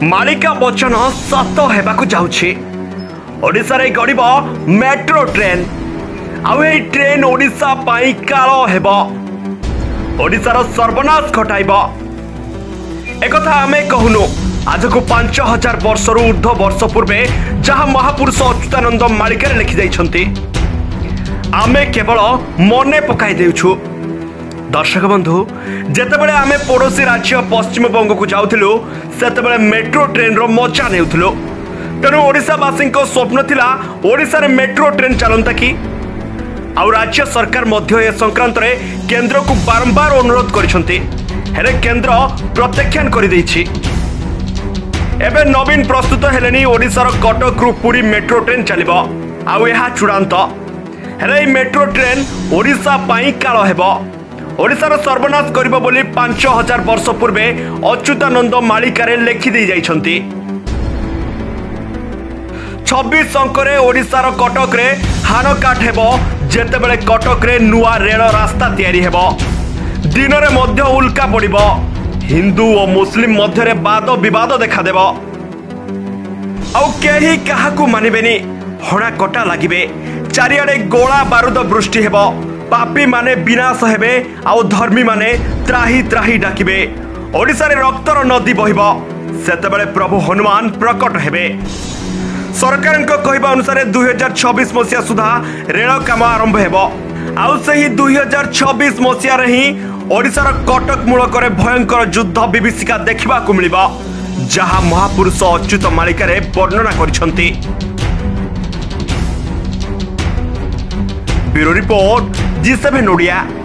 मालिका वचन सत हेबाकु जाउछि। ओडिसा रे गड़िब मेट्रो ट्रेन आउ ए ट्रेन ओडिसा पाई कालो हेबो, ओडिसार सर्वनाश घटाइब। एकथा आमे कहूनु आज को 5000 वर्ष ऊर्ध्व वर्ष पूर्वे जहाँ महापुरुष अच्युतानंद मालिका लिखि जाइछन्ति आमे केवल मने पकाई देउछु। दर्शक बंधु, जेतेबेले आमे पड़ोसी राज्य पश्चिम बंग को जाउथिलु सेतेबेले मेट्रो ट्रेन रो मजा नेउथिलु। तेणु ओडिशावासी स्वप्न थिला ओडिसा रे मेट्रो ट्रेन चलंता कि आउ राज्य सरकार मध्य ए संक्रांत रे केंद्र को बारंबार अनुरोध करिसंति, हेले केंद्र प्रत्याख्यान करि दैछि। एबे नवीन प्रस्तुत हेलेनी ओडिसा रो कटक रु पुरी मेट्रो ट्रेन चलिबो आउ एहा चूड़ांत। हेले मेट्रो ट्रेन ओडिसा पाई कालो हेबो, ओडिसार सर्वनाश करिबो बोली 5000 वर्ष पूर्वे अच्युतानंद मालिकारे लेखि दै जाइछन्ति। 26 अंकरे ओडिसार कटक रे हानकाट हेबो, जेतेबेले कटक रे नुआ रेल रास्ता तैयारी हेबो। दिन रे मध्य उल्का पड़िबो, हिंदू और मुस्लिम मध्य रे वाद विवाद देखा देबो। आउ केही काहाकू मानिबेनी, हणा कटा लागिबे, चारियाडे गोला बारूद वृष्टि हेबो, पापी माने विनाश हेबे आउ धर्मी माने त्राही त्राही डाकिबे। ओडिसा रे रक्तर नदी बहिबो, सेतेबेले प्रभु हनुमान प्रकट हेबे। सरकार कहवा अनुसार 2026 मसीहा सुधा रेल काम आरंभ हेबो। आउ सही 2026 मसीहा रे ही ओडिसार कटक मूलक भयंकर युद्ध विभीषिका देखा मिलिबो, जहाँ महापुरुष अच्युत मालिका रे वर्णना करिसंति। Bureau report G7 Odia.